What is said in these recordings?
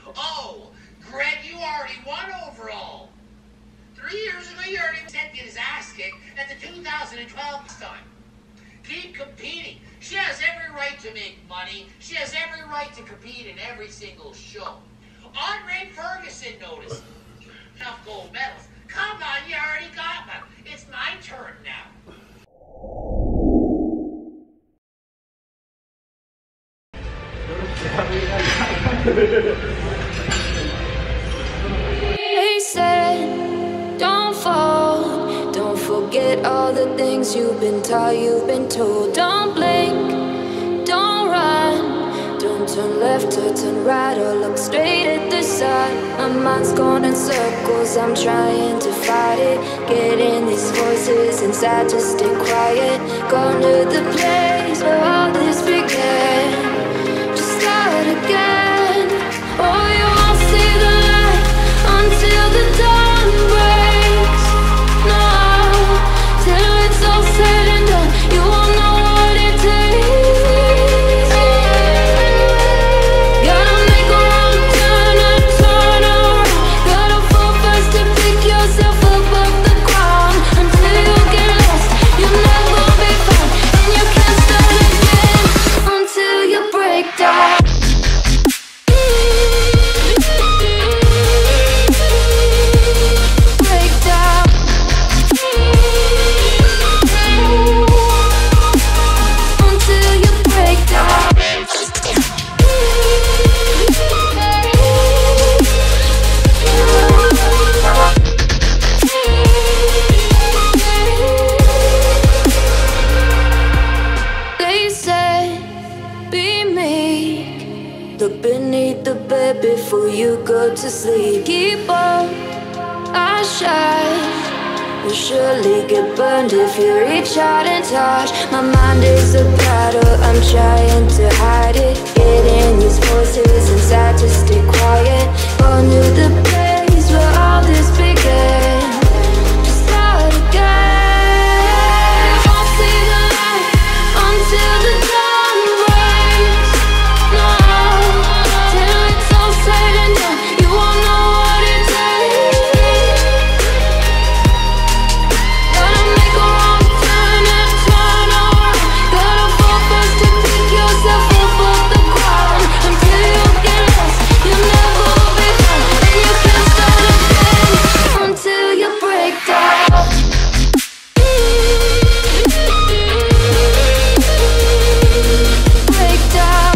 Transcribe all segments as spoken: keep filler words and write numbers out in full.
Oh, Greg, you already won overall. Three years ago, you already said get his ass kicked at the two thousand twelve time. Keep competing. She has every right to make money. She has every right to compete in every single show. Andre Ferguson noticed. Enough gold medals. Come on, you already got one. It's my turn now. They said, don't fall, don't forget all the things you've been taught, you've been told. Don't blink, don't run, don't turn left or turn right or look straight at the sun. My mind's going in circles, I'm trying to fight it. Getting these voices inside to stay quiet. Gone to the place where all this began. Again, oh, you won't see the light until the dawn breaks. No, till it's all said and done, you won't know what it takes. Gotta make a wrong turn and turn around. Gotta fall fast to pick yourself up off the ground. Until you get lost, you'll never be found, and you can't start again until you break down. Look beneath the bed before you go to sleep. Keep on, I shine. You'll surely get burned if you reach out and touch. My mind is a battle, I'm trying to hide it. Getting these voices inside to stay quiet. Gone to the place where all this began. Just start again. You won't see the light until the dawn breaks. No, you won't know what it takes. Gotta make a wrong turn and turn around. Gotta fall fast to pick yourself up off the ground. Until you get lost, you'll never be found, and you can't start again until you break down. Break down.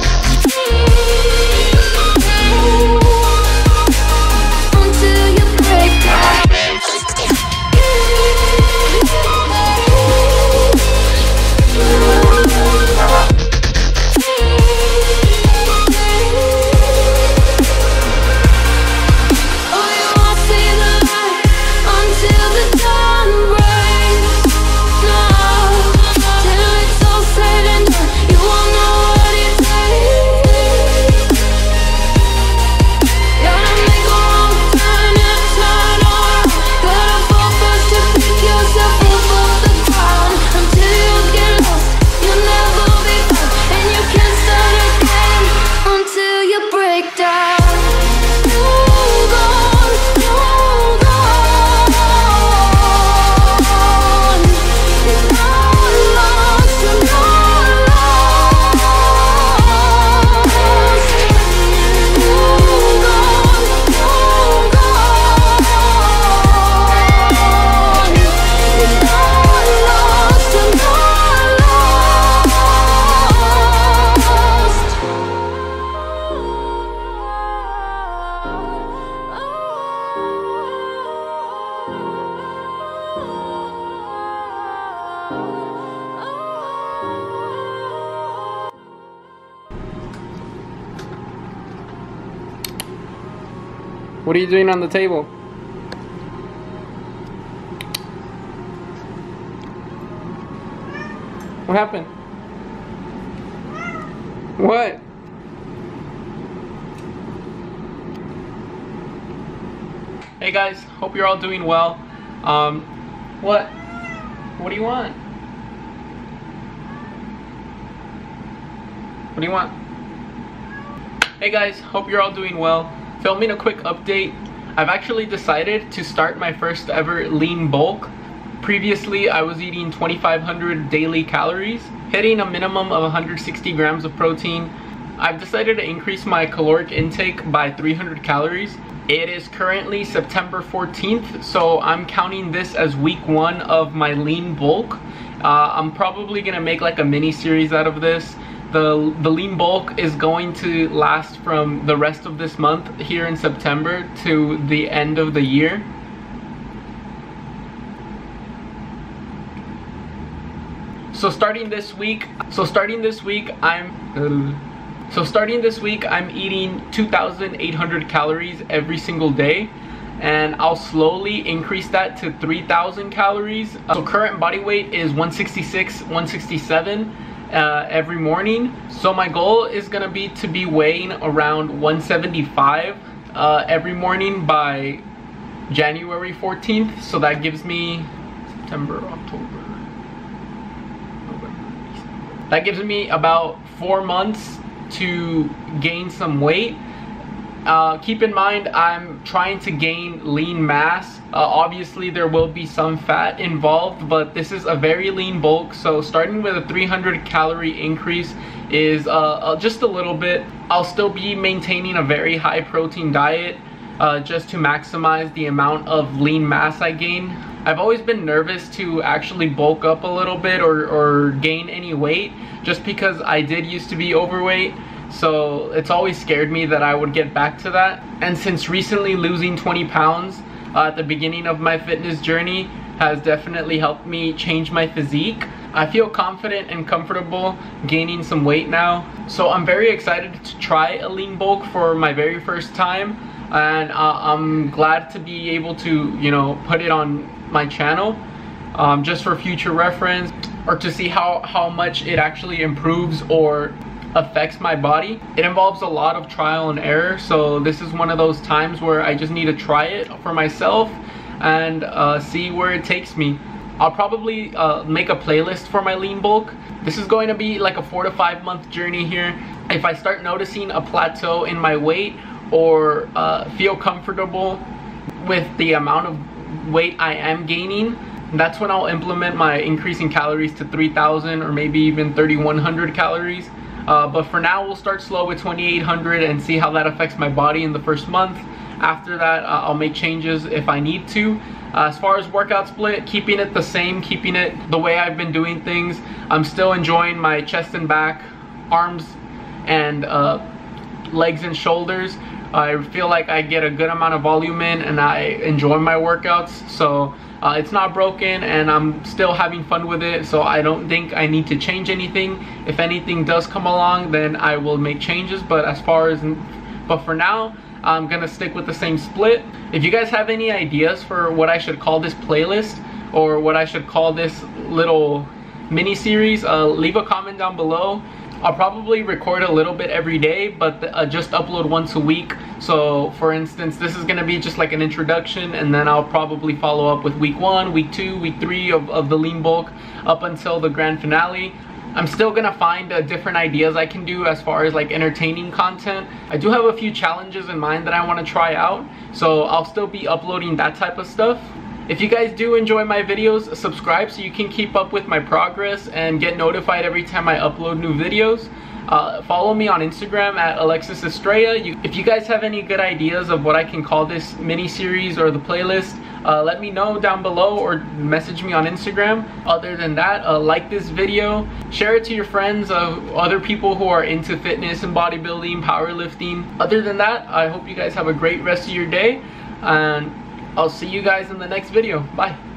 What are you doing on the table? What happened? What? Hey guys, hope you're all doing well. Um, what? What do you want? What do you want? Hey guys, hope you're all doing well. Filming a quick update. I've actually decided to start my first ever lean bulk. Previously, I was eating twenty-five hundred daily calories, hitting a minimum of one hundred sixty grams of protein. I've decided to increase my caloric intake by three hundred calories. It is currently September fourteenth, so I'm counting this as week one of my lean bulk. Uh, I'm probably gonna make like a mini series out of this. The, the lean bulk is going to last from the rest of this month here in September to the end of the year. So starting this week, so starting this week, I'm, uh, so starting this week, I'm eating two thousand eight hundred calories every single day, and I'll slowly increase that to three thousand calories. Uh, so current body weight is one sixty-six, one sixty-seven uh, every morning. So my goal is gonna be to be weighing around one seventy-five uh, every morning by January fourteenth. So that gives me September, October. That gives me about four months to gain some weight. Uh, keep in mind, I'm trying to gain lean mass. Uh, obviously, there will be some fat involved, but this is a very lean bulk. So starting with a three hundred calorie increase is uh, uh, just a little bit. I'll still be maintaining a very high protein diet uh, just to maximize the amount of lean mass I gain. I've always been nervous to actually bulk up a little bit or, or gain any weight, just because I did used to be overweight. So it's always scared me that I would get back to that. And since recently losing twenty pounds uh, at the beginning of my fitness journey has definitely helped me change my physique, I feel confident and comfortable gaining some weight now. So I'm very excited to try a lean bulk for my very first time. And uh, I'm glad to be able to, you know, put it on my channel um, just for future reference, or to see how, how much it actually improves or affects my body. It involves a lot of trial and error, so this is one of those times where I just need to try it for myself and uh, see where it takes me. I'll probably uh, make a playlist for my lean bulk. This is going to be like a four to five month journey here. If I start noticing a plateau in my weight or uh, feel comfortable with the amount of weight I am gaining, that's when I'll implement my increasing calories to three thousand or maybe even thirty-one hundred calories. Uh, but for now, we'll start slow with twenty-eight hundred and see how that affects my body in the first month. After that, uh, I'll make changes if I need to. Uh, as far as workout split, keeping it the same, keeping it the way I've been doing things. I'm still enjoying my chest and back, arms, and uh, legs and shoulders. I feel like I get a good amount of volume in and I enjoy my workouts. So uh, it's not broken and I'm still having fun with it. So I don't think I need to change anything. If anything does come along, then I will make changes. But as far as, but for now, I'm gonna stick with the same split. If you guys have any ideas for what I should call this playlist or what I should call this little mini series, uh, leave a comment down below. I'll probably record a little bit every day, but uh, just upload once a week. So for instance, this is gonna be just like an introduction, and then I'll probably follow up with week one, week two, week three of, of the lean bulk up until the grand finale. I'm still gonna find uh, different ideas I can do as far as like entertaining content. I do have a few challenges in mind that I wanna try out, so I'll still be uploading that type of stuff. If you guys do enjoy my videos, subscribe so you can keep up with my progress and get notified every time I upload new videos. Uh, follow me on Instagram at Alexis Estrella. You, if you guys have any good ideas of what I can call this mini series or the playlist, uh, let me know down below or message me on Instagram. Other than that, uh, like this video, share it to your friends, uh, other people who are into fitness and bodybuilding, powerlifting. Other than that, I hope you guys have a great rest of your day, and I'll see you guys in the next video. Bye.